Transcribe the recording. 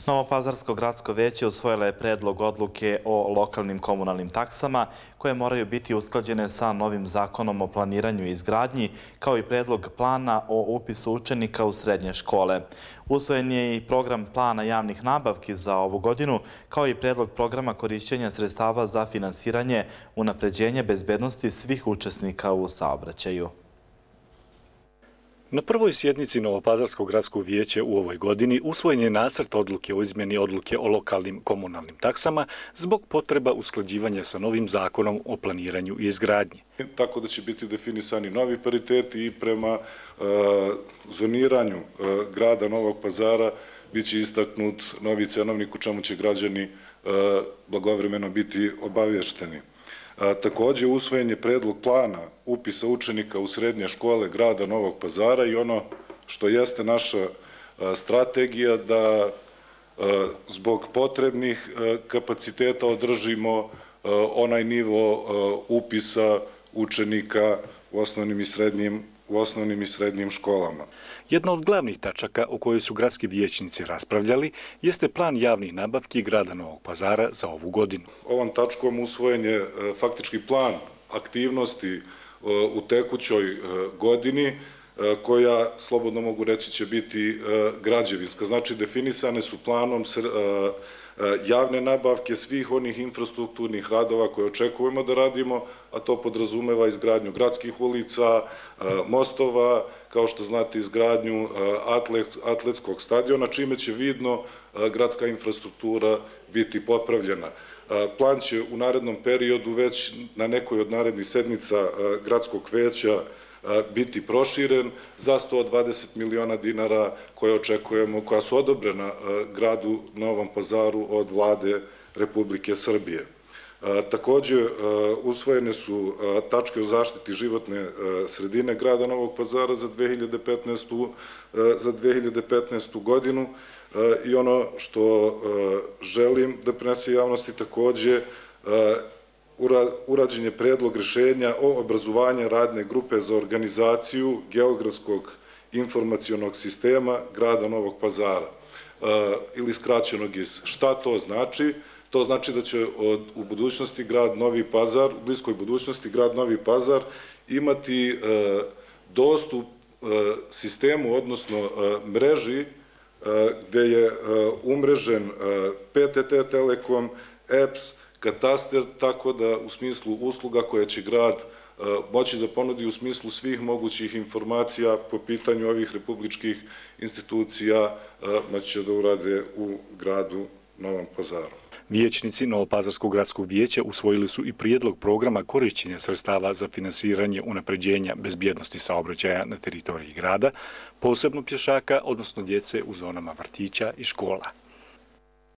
Novopazarsko gradsko vijeće usvojilo je predlog odluke o lokalnim komunalnim taksama koje moraju biti usklađene sa novim zakonom o planiranju i izgradnji, kao i predlog plana o upisu učenika u srednje škole. Usvojen je i program plana javnih nabavki za ovu godinu, kao i predlog programa korišćenja sredstava za finansiranje, unapređenje bezbednosti svih učesnika u saobraćaju. Na prvoj sjednici Novopazarskog gradskog vijeća u ovoj godini usvojen je nacrt odluke o izmjeni odluke o lokalnim komunalnim taksama zbog potreba usklađivanja sa novim zakonom o planiranju i izgradnji. Tako da će biti definisani novi pariteti i prema zoniranju grada Novog Pazara biće istaknut novi cenovnik u čemu će građani blagovremeno biti obavješteni. Također usvojen je predlog plana upisa učenika u srednje škole grada Novog Pazara i ono što jeste naša strategija da zbog potrebnih kapaciteta održimo onaj nivo upisa učenika u osnovnim i srednjim školama. Jedna od glavnih tačaka o kojoj su gradski vijećnici raspravljali jeste plan javnih nabavki grada Novog Pazara za ovu godinu. Ovom tačkom usvojen je faktički plan aktivnosti u tekućoj godini koja, slobodno mogu reći, će biti građevinska. Znači, definisane su planom javne nabavke svih onih infrastrukturnih radova koje očekujemo da radimo, a to podrazumeva izgradnju gradskih ulica, mostova, kao što znate izgradnju atletskog stadiona, čime će vidno gradska infrastruktura biti popravljena. Plan će u narednom periodu već na nekoj od narednih sednica gradskog vijeća biti proširen za 120 miliona dinara koje očekujemo, koja su odobrena gradu Novom Pazaru od Vlade Republike Srbije. Također usvojene su tačke o zaštiti životne sredine grada Novog Pazara za 2015. godinu i ono što želim da prenese javnosti također urađen je predlog rješenja o obrazovanju radne grupe za organizaciju geografskog informacionog sistema grada Novog Pazara ili skraćeno GIS. Šta to znači? To znači da će u budućnosti grad Novi Pazar, u bliskoj budućnosti grad Novi Pazar imati dostup sistemu, odnosno mreži gde je umrežen PTT Telekom, EPS, katastar, tako da u smislu usluga koje će grad moći da ponudi u smislu svih mogućih informacija po pitanju ovih republičkih institucija moći će da urade u gradu Novom Pazaru. Vijećnici Novopazarskog gradskog vijeća usvojili su i prijedlog programa korišćenja sredstava za finansiranje unapređenja bezbjednosti saobraćaja na teritoriji grada, posebno pješaka, odnosno djece u zonama vrtića i škola.